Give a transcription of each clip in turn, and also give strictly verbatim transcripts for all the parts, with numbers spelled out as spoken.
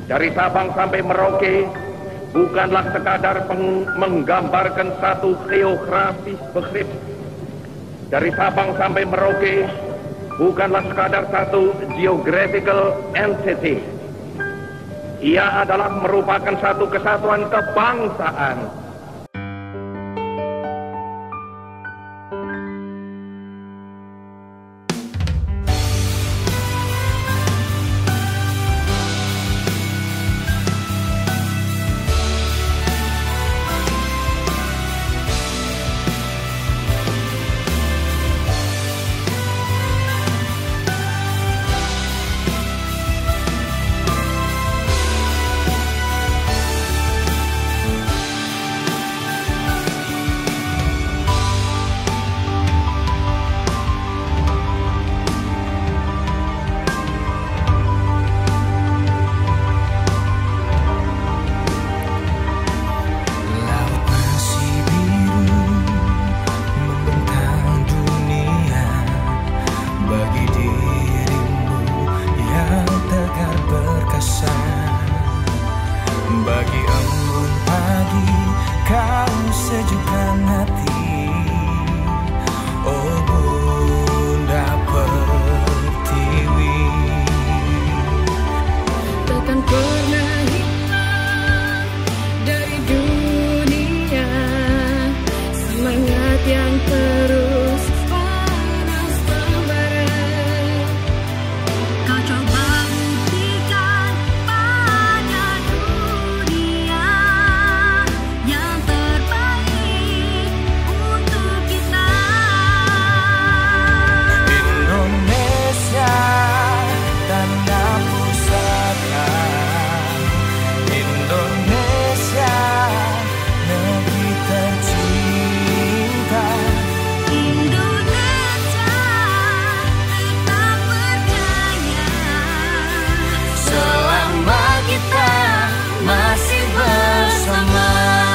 Dari Sabang sampai Merauke bukanlah sekadar menggambarkan satu geografis begrip. Dari Sabang sampai Merauke bukanlah sekadar satu geographical entity. Ia adalah merupakan satu kesatuan kebangsaan. Bagi embun pagi kau sejukkan hati, oh Bunda Pertiwi. Takkan pernah hilang dari dunia semangat yang terus panas membara. Kau coba buktikan pada dunia yang terbaik untuk kita. Indonesia tanda pusaka, Indonesia negeri tercinta. Indonesia tetap berdaya Selama kita masih bersama.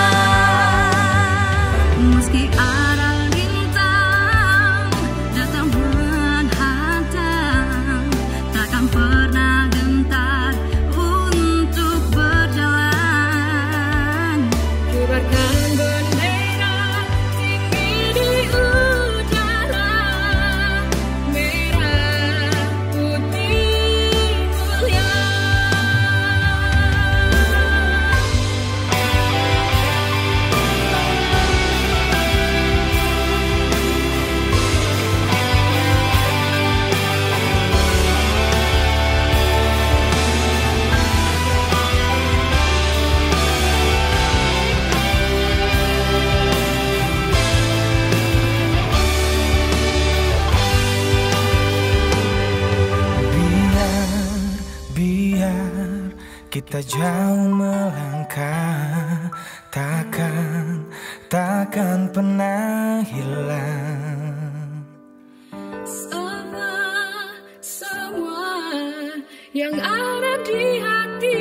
meski arah lintang datang menghadang, takkan pernah gentar untuk berjalan. Kibarkan bendera tinggi di udara, merah putih mulia. Biar, biar kita jauh melangkah, takkan, takkan pernah hilang. Semua, semua yang ada di hati